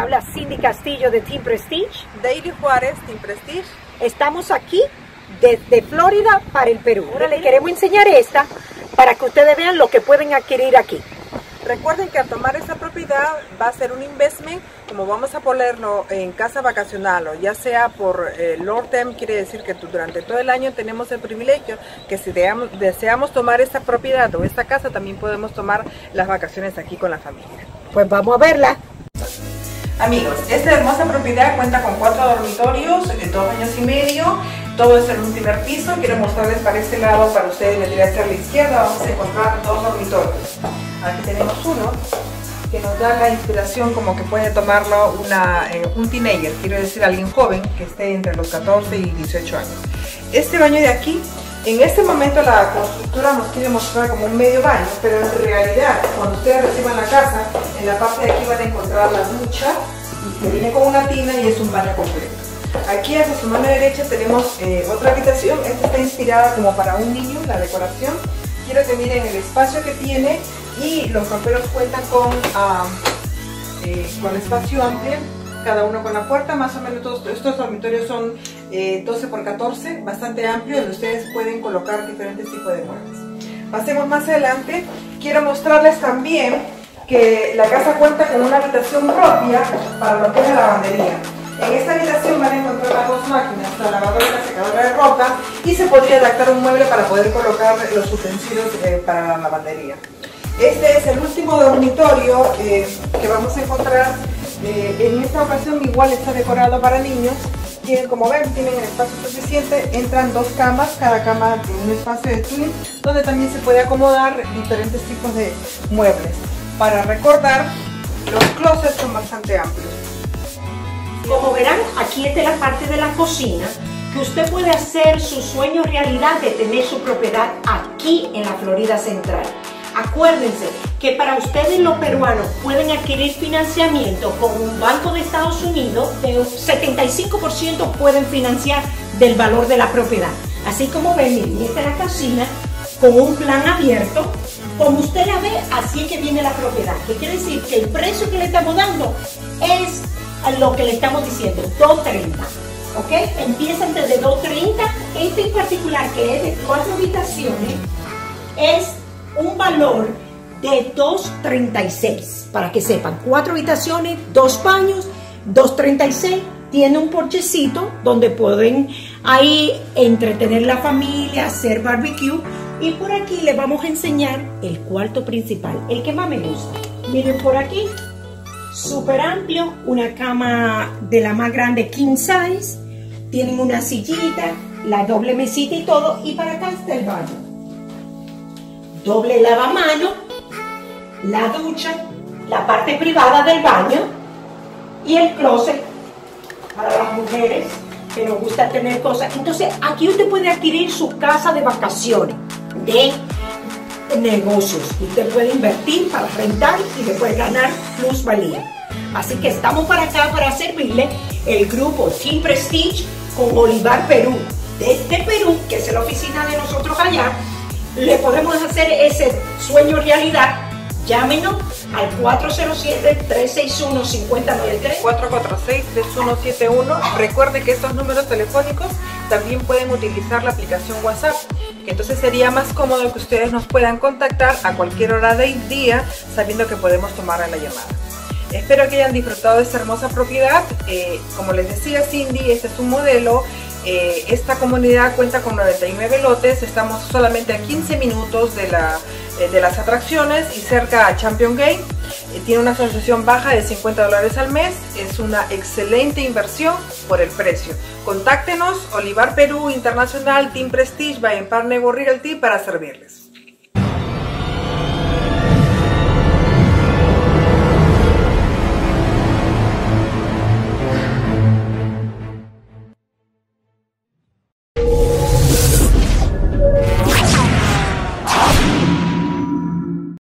habla Cindy Castillo de Team Prestige. Daily Juárez, Team Prestige. Estamos aquí desde Florida para el Perú. Ahora les queremos enseñar esta para que ustedes vean lo que pueden adquirir aquí. Recuerden que al tomar esta propiedad va a ser un investment, como vamos a ponerlo en casa vacacional o ya sea por long term, quiere decir que durante todo el año tenemos el privilegio que si deseamos tomar esta propiedad o esta casa, también podemos tomar las vacaciones aquí con la familia. Pues vamos a verla. Amigos, esta hermosa propiedad cuenta con 4 dormitorios, 2 baños y medio, todo es en un primer piso. Quiero mostrarles para este lado, para ustedes venir hacia la izquierda, vamos a encontrar 2 dormitorios. Aquí tenemos uno que nos da la inspiración como que puede tomarlo un teenager, quiero decir alguien joven que esté entre los 14 y 18 años. Este baño de aquí, en este momento la constructora nos quiere mostrar como un medio baño, pero en realidad cuando ustedes reciban la casa, en la parte de aquí van a encontrar la ducha, que viene con una tina y es un baño completo. Aquí hacia su mano derecha tenemos otra habitación. Esta está inspirada como para un niño, la decoración. Quiero que miren el espacio que tiene y los camperos cuentan con espacio amplio, cada uno con la puerta. Más o menos todos estos dormitorios son 12 por 14, bastante amplio, donde ustedes pueden colocar diferentes tipos de muebles. Pasemos más adelante. Quiero mostrarles también que la casa cuenta con una habitación propia para lo que es la lavandería. En esta habitación van a encontrar las 2 máquinas, la lavadora y la secadora de ropa, y se podría adaptar un mueble para poder colocar los utensilios para la lavandería. Este es el último dormitorio que vamos a encontrar. En esta ocasión igual está decorado para niños. Como ven, tienen el espacio suficiente. Entran 2 camas, cada cama tiene un espacio de twin, donde también se puede acomodar diferentes tipos de muebles. Para recordar, los closets son bastante amplios. Como verán, aquí está la parte de la cocina, que usted puede hacer su sueño realidad de tener su propiedad aquí en la Florida Central. Acuérdense que para ustedes los peruanos pueden adquirir financiamiento con un banco de Estados Unidos, de 75% pueden financiar del valor de la propiedad. Así como ven, miren, esta es la cocina con un plan abierto. Como usted la ve, así es que viene la propiedad. ¿Qué quiere decir? Que el precio que le estamos dando es lo que le estamos diciendo, $230. ¿Ok? Empiezan desde $230. Este en particular, que es de 4 habitaciones, es un valor de $236. Para que sepan, 4 habitaciones, 2 baños, $236. Tiene un porchecito donde pueden ahí entretener la familia, hacer barbecue. Y por aquí les vamos a enseñar el cuarto principal, el que más me gusta. Miren por aquí, súper amplio, una cama de la más grande king size. Tienen una sillita, la doble mesita y todo. Y para acá está el baño. Doble lavamano, la ducha, la parte privada del baño y el closet para las mujeres que nos gusta tener cosas. Entonces aquí usted puede adquirir su casa de vacaciones, de negocios. Usted puede invertir para rentar y después ganar plusvalía. Así que estamos para acá para servirle, el grupo Team Prestige con Olivar Perú. Desde Perú, que es la oficina de nosotros allá, le podemos hacer ese sueño realidad. Llámenos al 407-361-5093. 446-3171. Recuerde que estos números telefónicos también pueden utilizar la aplicación WhatsApp. Entonces sería más cómodo que ustedes nos puedan contactar a cualquier hora del día, sabiendo que podemos tomar la llamada. Espero que hayan disfrutado de esta hermosa propiedad. Como les decía Cindy, este es un modelo. Esta comunidad cuenta con 99 lotes. Estamos solamente a 15 minutos de las atracciones y cerca a Champion Gate. Tiene una asociación baja de $50 al mes. Es una excelente inversión por el precio. Contáctenos, Olivar Perú Internacional, Team Prestige by Emparnego Realty para servirles.